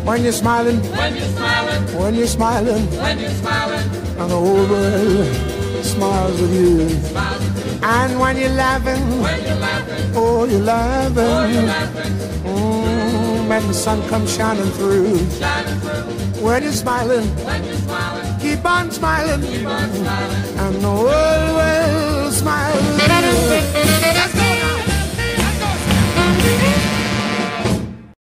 When you're smiling, when you're smiling, when you're smiling, when you're smiling, and the whole world smiles with you. smiles with you. And when you're laughing, When you're laughing, oh, you're laughing. oh, you're laughing, When the sun comes shining through. shining through. When you're smiling, When you're smiling, keep on smiling, keep on smiling, and the